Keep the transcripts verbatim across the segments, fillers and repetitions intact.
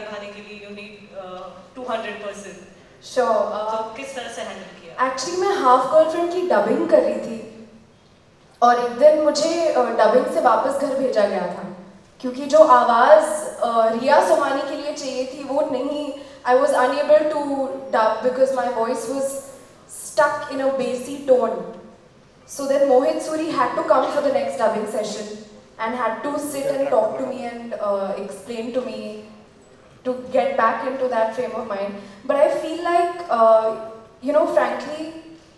निभाने के लिए you need two hundred percent. Sure. तो किस तरह से हैंडल किया? Actually मैं हाफ गर्लफ्रेंड की डबिंग कर रही थी और एक दिन मुझे डबिंग से वापस घर भेजा गया था क्योंकि जो आवाज़ रिया सोमानी के लिए चाहिए थी वो नहीं, I was unable to dub because my voice was stuck in a bassy tone. So then Mohit Suri had to come for the next dubbing session and had to sit and talk to me and uh, explain to me to get back into that frame of mind. But I feel like, uh, you know, frankly,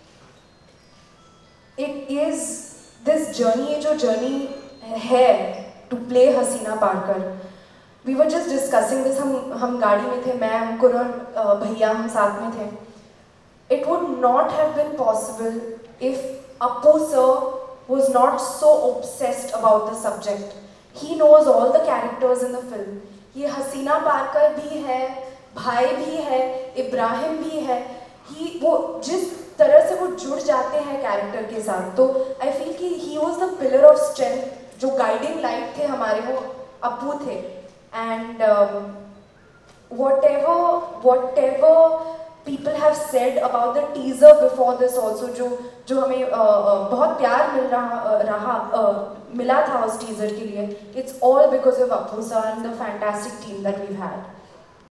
it is this journey, ये जो journey है to play Hasina Parkar. We were just discussing this. हम हम गाड़ी में थे, मैं अंकुर और भैया हम साथ में थे. It would not have been possible if Appu sir was not so obsessed about the subject. He knows all the characters in the film. ये हसीना पारकर भी है, भाई भी है, इब्राहिम भी है. He वो जिस तरह से वो जुड़ जाते हैं कैरेक्टर के साथ, तो I feel कि he was the pillar of strength. जो guiding light थे हमारे वो अप्पू थे. And um, whatever whatever people have said about the teaser before this also, जो जो हमें uh, uh, बहुत प्यार मिल रहा uh, रहा uh, मिला था उस teaser के लिए, it's all because of Appu sir and the fantastic team that we've had.